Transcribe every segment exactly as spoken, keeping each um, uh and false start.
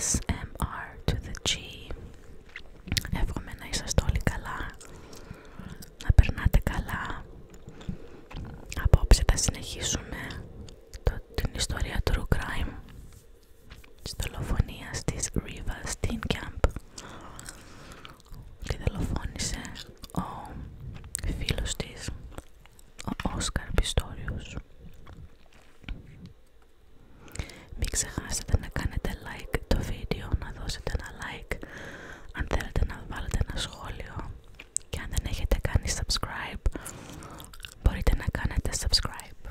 έις εμ αρ to the G. Εύχομαι να είσαστε όλοι καλά, να περνάτε καλά. Απόψε θα συνεχίσουμε το, την ιστορία True Crime της δολοφονίας της Riva Steenkamp. Τη δολοφόνησε ο φίλος της, ο Όσκαρ Πιστόριος. Μην ξεχάσετε να κάνετε like το βίντεο, να δώσετε ένα like, αν θέλετε να βάλετε ένα σχόλιο, και αν δεν έχετε κάνει subscribe μπορείτε να κάνετε subscribe.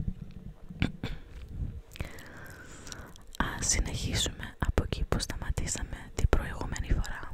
Ας συνεχίσουμε από εκεί που σταματήσαμε την προηγούμενη φορά.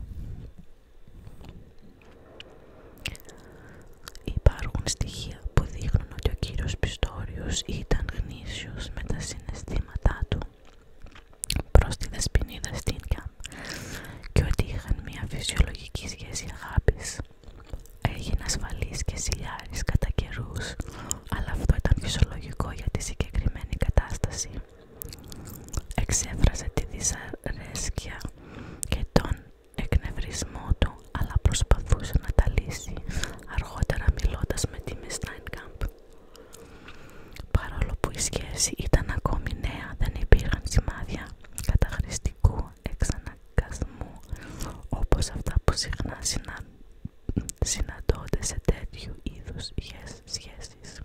Υπάρχουν στοιχεία που δείχνουν ότι ο κύριος Πιστόριος ήταν γνήσιος με τα συναισθήματά του προς τη δεσποινίδα Steenkamp και ότι είχαν μια φυσιολογική σχέση αγάπης. Έγινε ασφαλής και σιλιάρης κατά καιρούς, αλλά αυτό ήταν φυσιολογικό για τη συγκεκριμένη κατάσταση. Εξέφρασε τη δυσαρέσκεια και τον εκνευρισμό του, αλλά προσπαθούσε να τα λύσει, αργότερα μιλώντας με τη Miss Steenkamp. Παρόλο που η σχέση ήταν ακόμη νέα, δεν υπήρχαν σημάδια καταχρηστικού εξαναγκασμού όπως αυτά που συχνά συνα... συναντώνται σε τέτοιου είδους σχέσεις.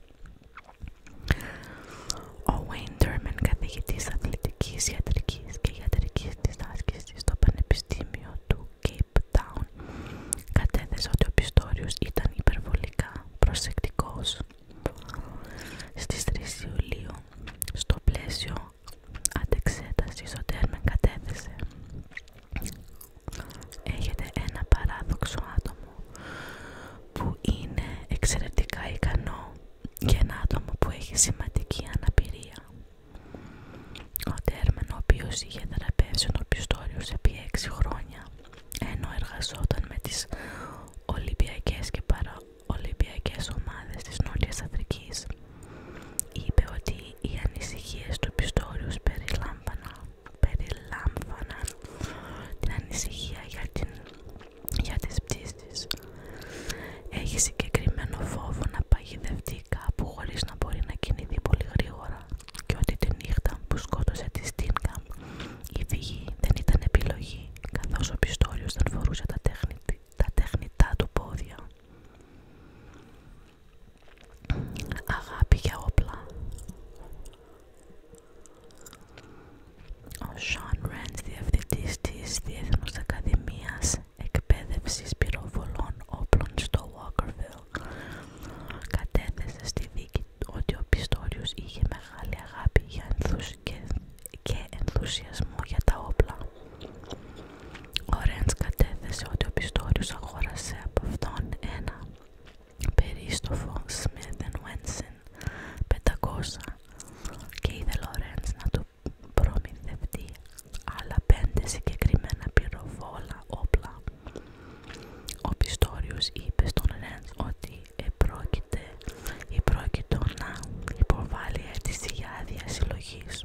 Ο Wayne Derman, καθηγητής αθλητικής ιατρικής και ιατρικής της άσκησης στο Πανεπιστήμιο του Cape Town, κατέθεσε ότι ο Πιστόριος ήταν υπερβολικά προσεκτικός. Στις τρεις Ιουλίου, στο πλαίσιο αντεξέτασης, ο Derman κατέθεσε: έχετε ένα παράδοξο άτομο που είναι εξαιρετικά ικανό και ένα άτομο που έχει σημαντική αναπηρία. Ο Derman, ο οποίος είχε θεραπεύσει τον Πιστόριο επί έξι χρόνια, ενώ εργαζόταν με τις Ολυμπιακές και παραολυμπιακές ομάδες της Νότιας Αφρικής, είπε ότι οι ανησυχίες του Πιστόριου περιλάμβαναν, περιλάμβαναν την ανησυχία για, την, για τις πτήσεις. Έχει συγκεκριμένο φόβο να παγιδευτεί κάπου χωρίς να μπορεί να κινηθεί πολύ γρήγορα, και ότι τη νύχτα που σκότωσε τη Steenkamp η φυγή δεν ήταν επιλογή, καθώς ο Πιστόριος δεν φορούσε τα, τέχνη, τα τέχνητά του πόδια. Αγάπη για όπλα. Ο Sean Renz, διευθυντής της Διεθνούς Ακαδημίας Εκπαίδευσης Πυροβολών Όπλων στο Walkerville, κατέθεσε στη δίκη ότι ο Πιστόριος είχε μεγάλη αγάπη για ενθουσ... και... και ενθουσιασμό για τα όπλα. Ο Renz κατέθεσε ότι ο Πιστόριος αγόρασε από αυτόν ένα περίστοφο Smith and Wesson πεντακόσια και ήθελε ο Renz να του προμηθευτεί άλλα πέντε συγκεκριμένα πυροβόλα όπλα. Ο Πιστόριος είπε στον Renz ότι επρόκειται, επρόκειτο να υποβάλει αίτηση για άδεια συλλογής.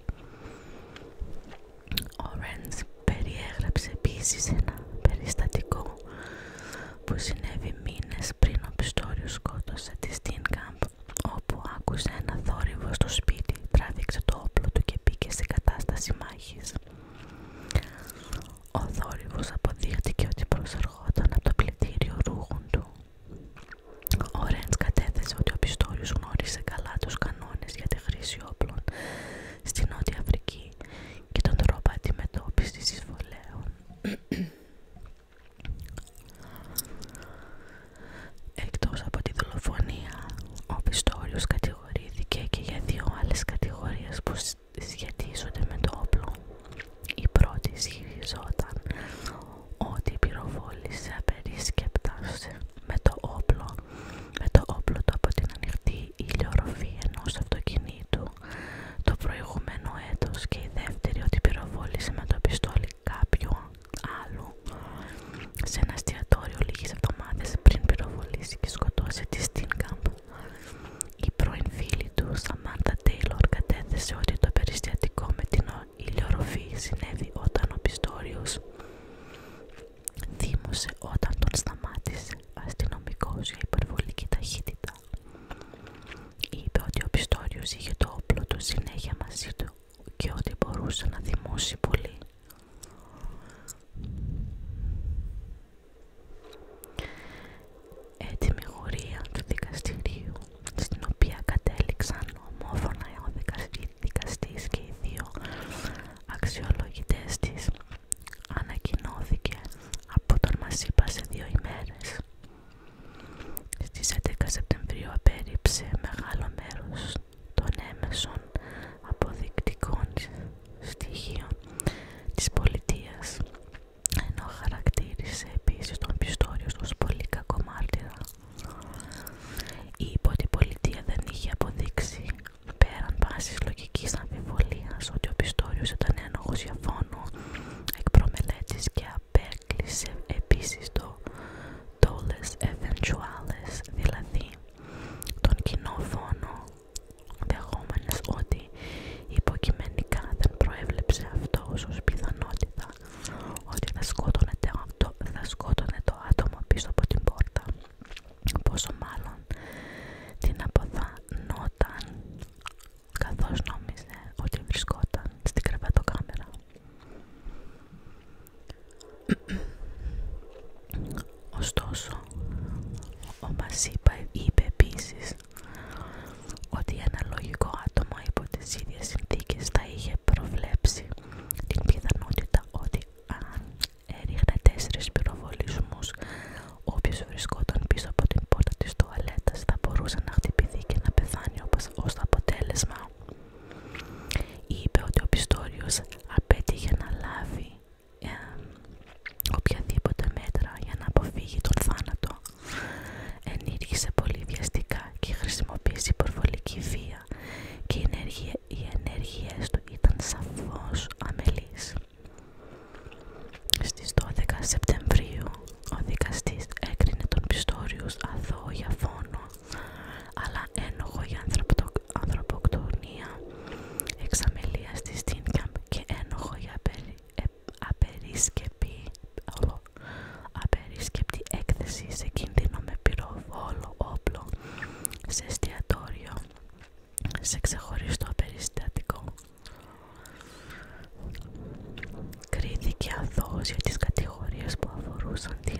Ο Renz περιέγραψε επίσης ένα περιστατικό που συνέβη μήνες πριν ο Πιστόριος σκότωσε τη Steenkamp, όπου άκουσε ένα θόρυβο στο σπίτι, τράβηξε το όπλο του και μπήκε σε κατάσταση μάχης. Ο θόρυβος αποδείχτηκε ότι προσερχόταν από το πλυντήριο ρούχων του. Ο Renz κατέθεσε ότι ο Πιστόριος γνώρισε καλά τους κανόνες για τη χρήση όπλων στη Νότια Αφρική και τον τρόπο αντιμετώπισης εισβολέων. Εκτός από τη δολοφονία, ο Πιστόριος κατηγορήθηκε και για δύο άλλες κατηγορίες που σχετίζονται με το όπλο. Η πρώτη ισχυριζόταν Ωστόσο, ο Μασίπα είπε επίσης ότι ένα λογικό άτομο υπό τις ίδιες συνθήκες θα είχε προβλέψει την πιθανότητα ότι αν έριχνε τέσσερις πυροβολισμούς, όποιος βρισκόταν πίσω από την πόρτα της τουαλέτας θα μπορούσε να χτυπηθεί και να πεθάνει όπως ως αποτέλεσμα. Είπε ότι ο Πιστόριος απέτυχε να λάβει ε, οποιαδήποτε μέτρα για να αποφύγει τον θάνατο. Ενήργησε πολύ βιαστικά και χρησιμοποίησε υπερβολική βία και οι, ενέργεια, οι ενέργειές του ήταν σαφώς αμελείς. Στις δώδεκα Σεπτεμβρίου ο δικαστής έκρινε τον Πιστόριους αθώο για φόνο, αλλά ένοχο για ανθρωποκτονία, εξαμελία στη Στίνκαμπ και ένοχο για απερι, ε, απερίσκεπτη, ο, απερίσκεπτη έκθεση σε κίνδυνο με πυροβόλο όπλο σε εστιατόριο σε ξεχωριστό περιστατικό. Κρίθηκε αθώος για τις κατηγορίες που αφορούσαν την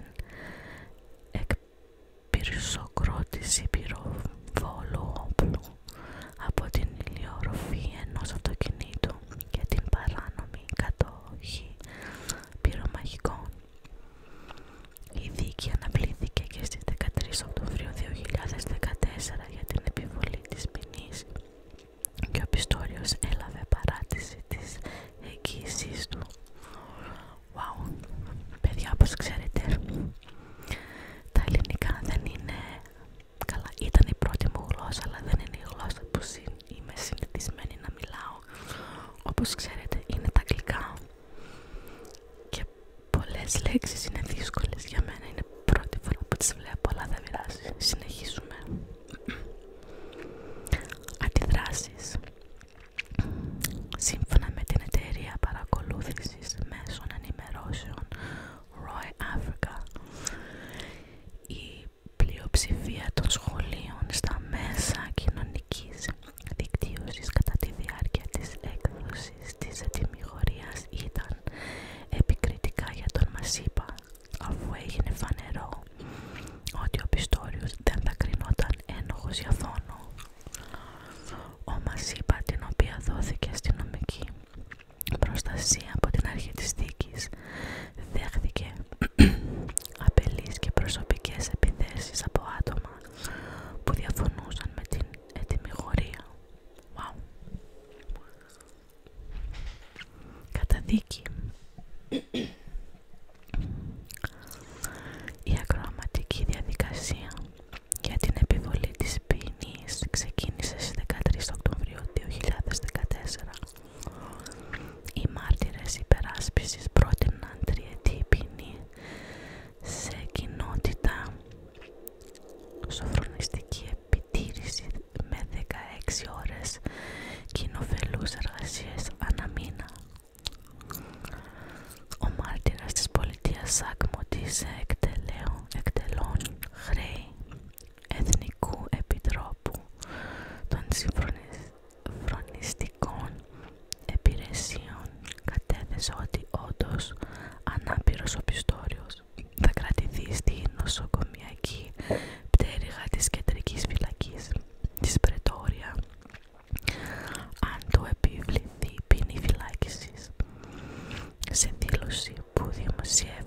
εκπυρσοκρότηση πυροβόλου όπλου από την ηλιορροφή ενός αυτοκινήτου και την παράνομη κατοχή πυρομαχικών. Η δίκη αναβλήθηκε και στις δεκατρείς Οκτωβρίου δύο χιλιάδες δεκατέσσερα για την επιβολή της ποινής και ο Πιστόριος έλαβε παράτηση της εγγύησής του. Wow, παιδιά, όπως ξέρετε, τα ελληνικά δεν είναι καλά. Ήταν η πρώτη μου γλώσσα, αλλά δεν είναι η γλώσσα που είμαι συνηθισμένη να μιλάω. Όπως ξέρετε, είναι τα αγγλικά και πολλές λέξεις είναι δύσκολες για μένα. Είναι πρώτη φορά που τις βλέπω, αλλά δεν πειράζει. Συνεχίζουμε. Αντιδράσεις. Σύμφωνα με την εταιρεία παρακολούθησης μέσων ενημερώσεων Roy Africa, η πλειοψηφία των σχολείων στα μέσα κοινωνικής δικτύωσης κατά τη διάρκεια της έκδοσης της ετυμηγορίας ήταν επικριτικά για τον Μασίπα, αφού έγινε φανερό ότι ο Πιστόριος δεν θα κρινόταν ένοχος για φόνο. Ο Μασίπα, την οποία δόθηκε αστυνομική προστασία από την αρχή της δίκης, δέχθηκε απειλές και προσωπικές επιθέσεις από άτομα που διαφωνούσαν με την ετυμηγορία. Wow. Καταδίκη. Η ακροαματική διαδικασία για την επιβολή της ποινής ξεκίνησε στις δεκατρείς Οκτωβρίου δύο χιλιάδες δεκατέσσερα. Οι μάρτυρες υπεράσπισης πρότειναν τριετή ποινή σε κοινότητα σοφρονιστική επιτήρηση με δεκαέξι ώρες κοινοφελούς εργασίες ανά μήνα. Ο μάρτυρας της πολιτείας Σάκμο της εκτελών χρέη Εθνικού Επιτρόπου των Συμφρονιστικών Υπηρεσιών κατέθεσε ότι όντως ανάπηρος ο Πιστόριος θα κρατηθεί στη νοσοκομιακή πτέρυγα της κεντρικής φυλακής της Πρετόρια αν του επιβληθεί ποινή φυλάκισης. Σε δήλωση που δημοσιεύτηκε